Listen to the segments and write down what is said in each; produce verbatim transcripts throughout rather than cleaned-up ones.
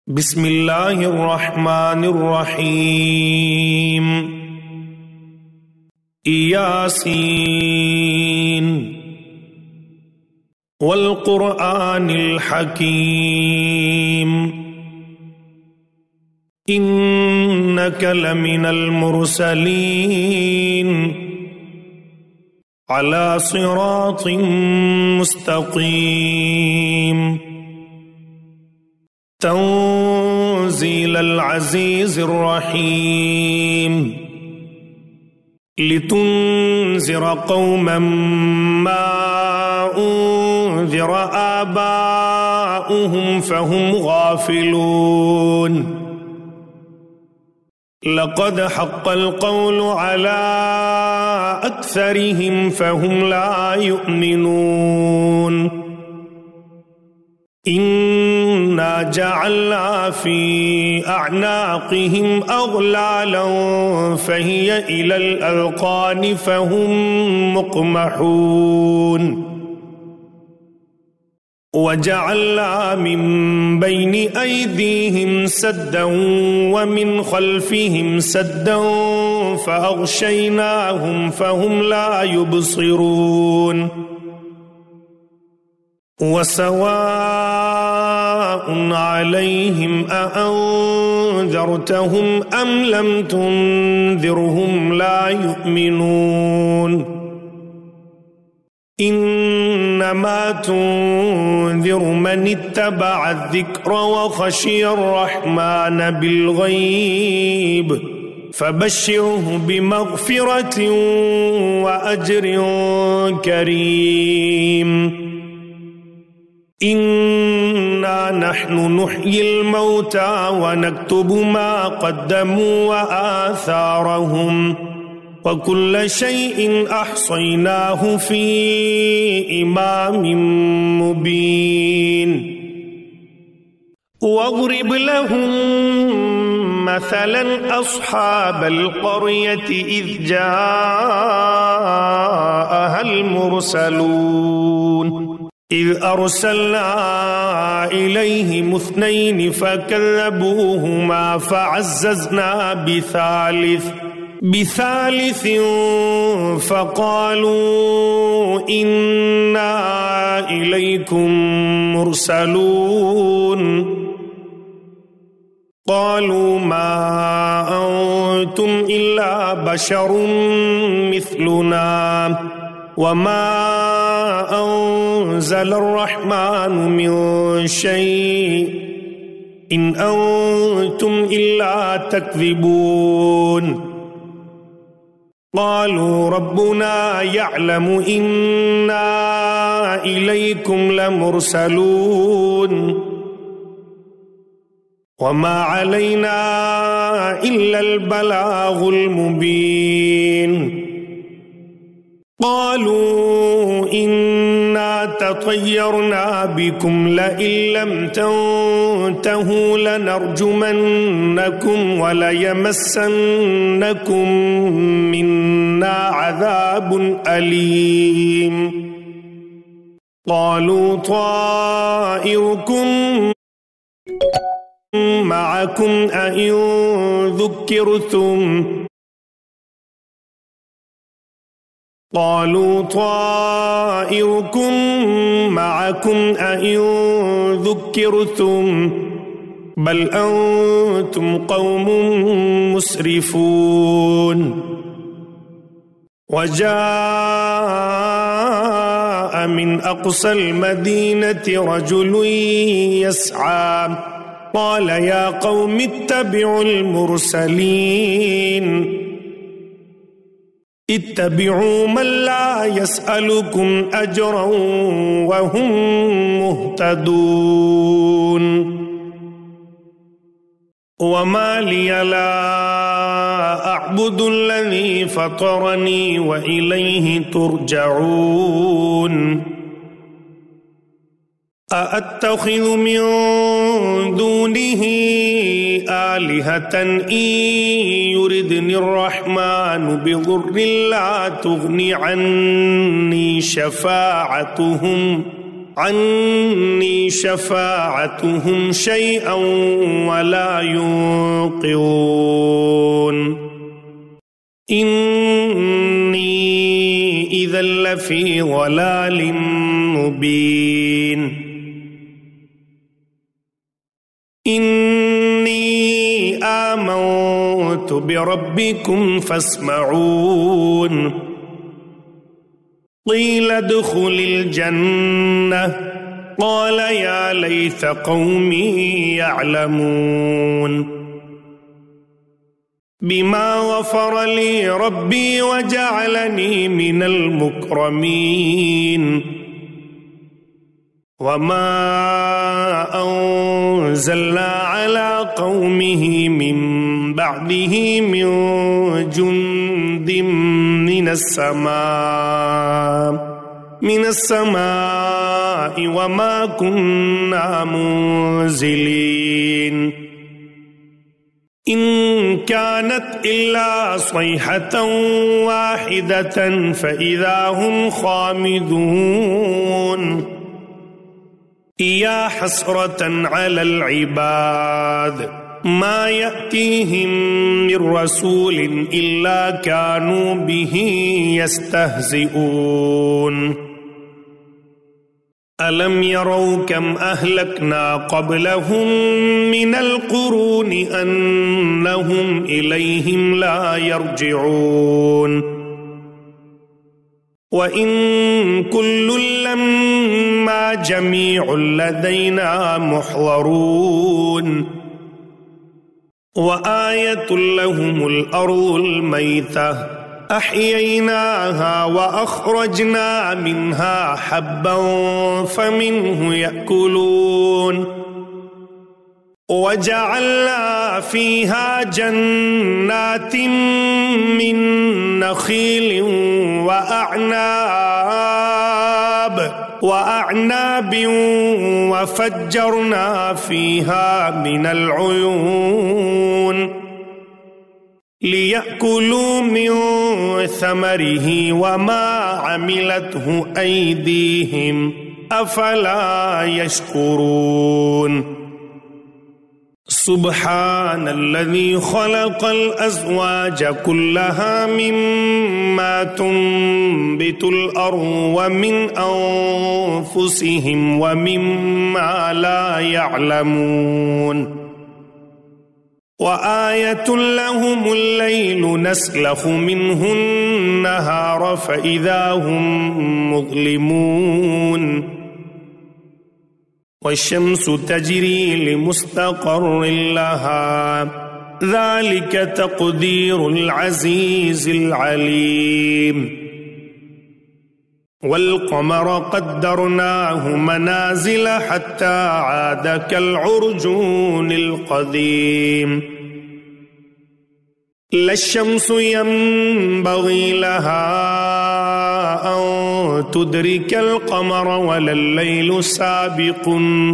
بسم الله الرحمن الرحيم ياسين والقرآن الحكيم إنك لمن المرسلين على صراط مستقيم تنزيل العزيز الرحيم لتنذر قوما ما أنذر آباؤهم فهم غافلون لقد حق القول على أكثرهم فهم لا يؤمنون إنا جعلنا في أعناقهم أغلالا فهي إلى الأذقان فهم مقمحون وجعلنا من بين أيديهم سدا ومن خلفهم سدا فأغشيناهم فهم لا يبصرون وسواء عليهم أأنذرتهم أم لم تنذرهم لا يؤمنون إنما تنذر من اتبع الذكر وخشي الرحمن بالغيب فبشره بمغفرة وأجر كريم إنا نحن نحيي الموتى ونكتب ما قدموا وآثارهم وكل شيء أحصيناه في إمام مبين واضرب لهم مثلا أصحاب القرية إذ جاءها المرسلون إذ أرسلنا إليهم اثنين فكذبوهما فعززنا بثالث بثالث فقالوا إنا إليكم مرسلون قالوا ما أنتم إلا بشر مثلنا وما أنزل الرحمن من شيء إن أنتم إلا تكذبون قالوا ربنا يعلم إنا إليكم لمرسلون وما علينا إلا البلاغ المبين قالوا إنا تطيرنا بكم لئن لم تنتهوا لنرجمنكم وليمسنكم منا عذاب أليم قالوا طائركم معكم أئن ذكرتم قالوا طائركم معكم أئن ذكرتم بل أنتم قوم مسرفون وجاء من أقصى المدينة رجل يسعى قال يا قوم اتبعوا المرسلين اتبعوا من لا يسألكم أجرا وهم مهتدون وما لي لا أعبد الذي فطرني وإليه ترجعون أأتخذ من دونه آلهة إن يردني الرحمن بضر لا تغني عني شفاعتهم عني شفاعتهم شيئا ولا ينقذون إني إذا لفي ضلال مبين إني آمنت بربكم فاسمعون قيل ادخل الجنة قال يا ليت قومي يعلمون بما غفر لي ربي وجعلني من المكرمين وما أنزلنا على قومه من بعده من جند من السماء من السماء وما كنا منزلين إن كانت إلا صيحة واحدة فإذا هم خامدون يا حسرة على العباد ما يأتيهم من رسول إلا كانوا به يستهزئون ألم يروا كم أهلكنا قبلهم من القرون أنهم إليهم لا يرجعون وإن كل لما جميع لدينا محضرون وآية لهم الأرض الميتة أحييناها وأخرجنا منها حبا فمنه يأكلون وجعلنا فيها جنات من نخيل وأعناب وأعناب وفجرنا فيها من العيون ليأكلوا من ثمره وما عملته أيديهم أفلا يشكرون سبحان الذي خلق الأزواج كلها مما تنبت الأرض ومن أنفسهم ومما لا يعلمون وآية لهم الليل نسلخ منه النهار فإذا هم مظلمون والشمس تجري لمستقر لها ذلك تقدير العزيز العليم والقمر قدرناه منازل حتى عاد كالعرجون القديم لا الشمس ينبغي لها أن تدرك القمر ولا الليل سابق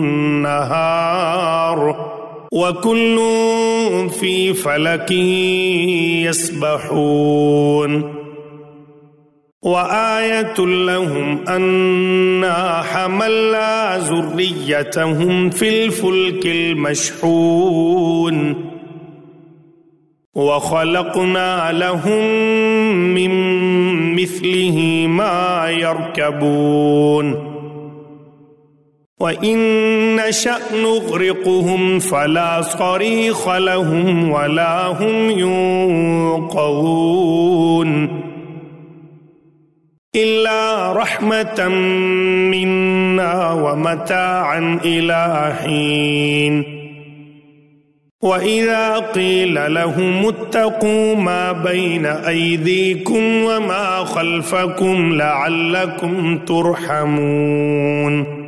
النهار وكل في فلك يسبحون وآية لهم أنا حملنا ذريتهم في الفلك المشحون وخلقنا لهم من مثله ما يركبون وإن نشأ نغرقهم فلا صريخ لهم ولا هم ينقذون إلا رحمة منا ومتاعا إلى حين وإذا قيل لهم اتقوا ما بين أيديكم وما خلفكم لعلكم ترحمون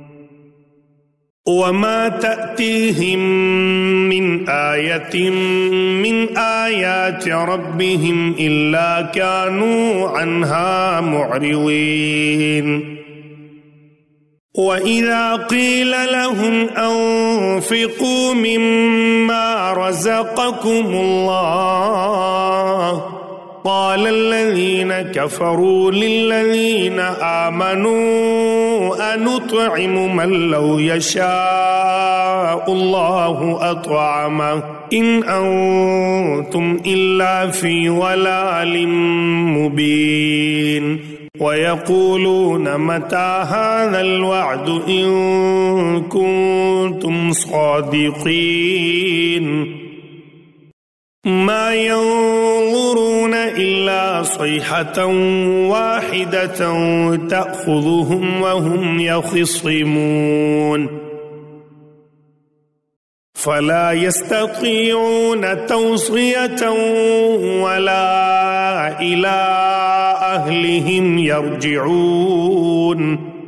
وما تأتيهم من آية من آيات ربهم إلا كانوا عنها معرضين وإذا قيل لهم أنفقوا مما رزقكم الله قال الذين كفروا للذين آمنوا أنطعم من لو يشاء الله أطعمه إن أنتم إلا في ضلال مبين ويقولون متى هذا الوعد إن كنتم صادقين ما ينظرون إلا صيحة واحدة تأخذهم وهم يخصمون فلا يستطيعون توصية ولا إلى أهلهم يرجعون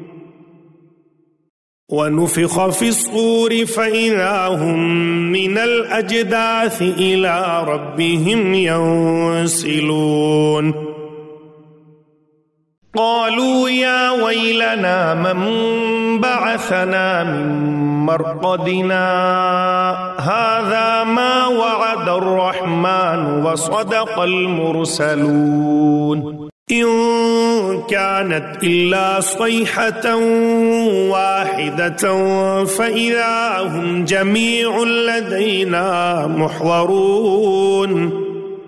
ونفخ في الصور فإذا هم من الأجداث إلى ربهم ينسلون قالوا يا ويلنا من بعثنا من مرقدنا هذا ما وعد الرحمن وصدق المرسلون إن كانت إلا صيحة واحدة فإذا هم جميع لدينا محضرون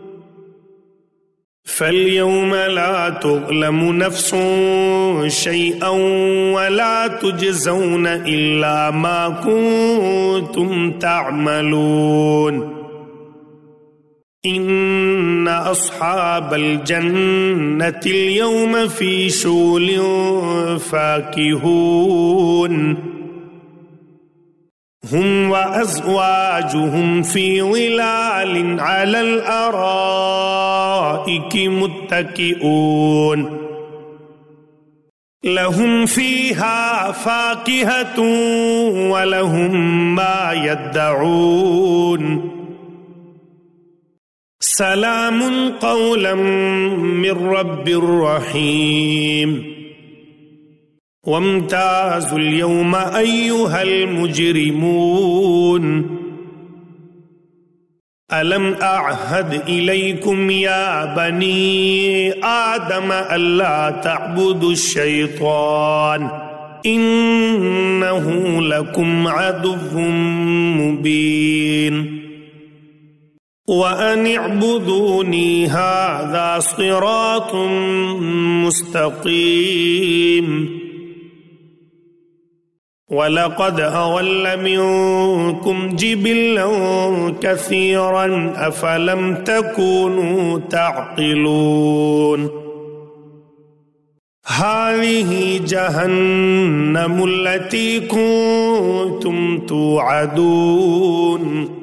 فاليوم لا تظلم نفس شيئا ولا تجزون إلا ما كنتم تعملون إن أصحاب الجنة اليوم في شغل فاكهون هم وأزواجهم في ظلال على الأرائك متكئون لهم فيها فاكهة ولهم ما يدعون سلام قولا من رب رحيم وامتازوا اليوم أيها المجرمون ألم أعهد إليكم يا بني آدم ألا تعبدوا الشيطان إنه لكم عدو مبين وأن اعبدوني هذا صراط مستقيم ولقد أضل منكم جبلا كثيرا أفلم تكونوا تعقلون هذه جهنم التي كنتم توعدون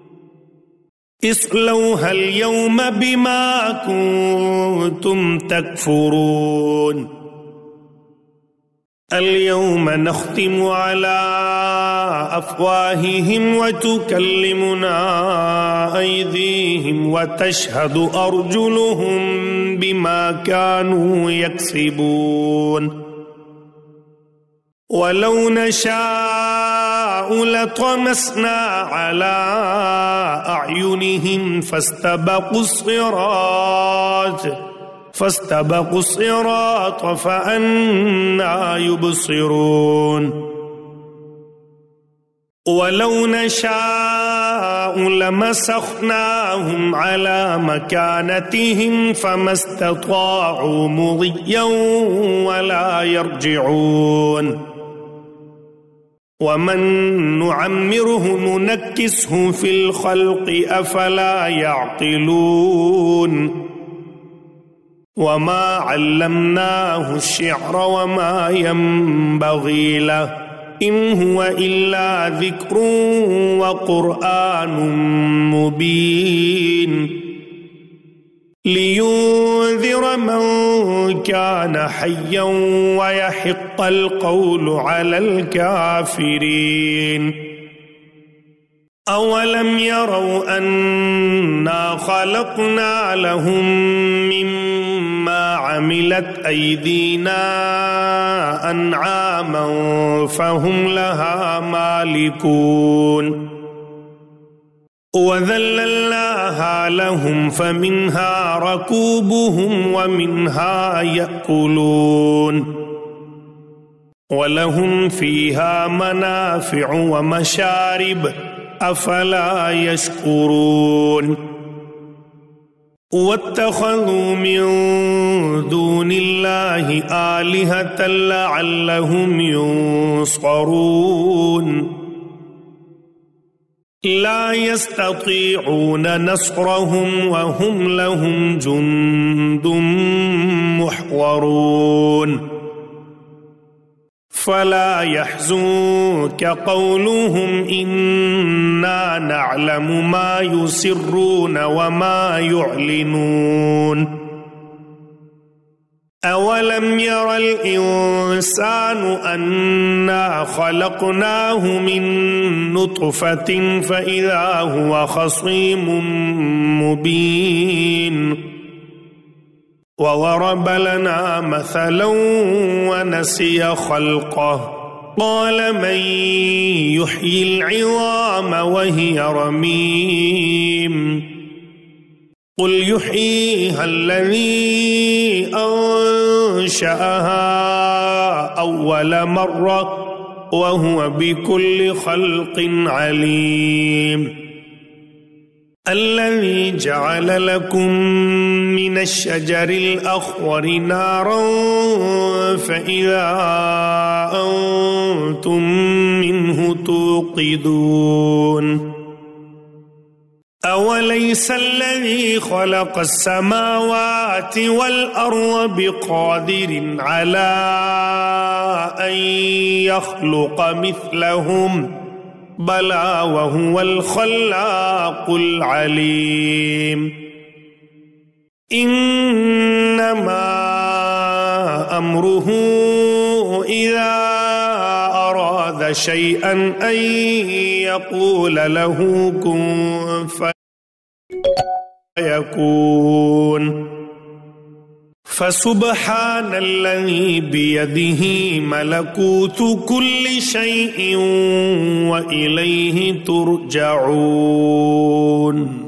اصلوها اليوم بما كنتم تكفرون اليوم نختم على أفواههم وتكلمنا أيديهم وتشهد أرجلهم بما كانوا يكسبون ولو نشاء لطمسنا على أعينهم فاستبقوا الصراط فاستبقوا الصراط فأنى يبصرون ولو نشاء لمسخناهم على مكانتهم فما استطاعوا مضيا ولا يرجعون ومن نعمره ننكسه في الخلق أفلا يعقلون وما علمناه الشعر وما ينبغي له إن هو إلا ذكر وقرآن مبين لينذر من كان حيا ويحق القول على الكافرين أولم يروا أنا خلقنا لهم مما عملت أيدينا أنعاما فهم لها مالكون وذللناها لهم فمنها ركوبهم ومنها يأكلون ولهم فيها منافع ومشارب أفلا يشكرون واتخذوا من دون الله آلهة لعلهم ينصرون لا يستطيعون نصرهم وهم لهم جند محضرون فلا يحزنك قولهم إنا نعلم ما يسرون وما يعلنون أولم ير الإنسان أنا خلقناه من نطفة فإذا هو خصيم مبين وضرب لنا مثلا ونسي خلقه قال من يحيي العظام وهي رميم قل يحييها الذي أنشأها أول مرة وهو بكل خلق عليم الذي جعل لكم من الشجر الأخضر نارا فإذا أنتم منه توقدون أوليس الذي خلق السماوات والأرض بقادر على أن يخلق مثلهم بلى وهو الخلاق العليم إنما أمره إذا أراد شيئا أن يقول له كن فيكون فسبحان الذي بيده ملكوت كل شيء وإليه ترجعون.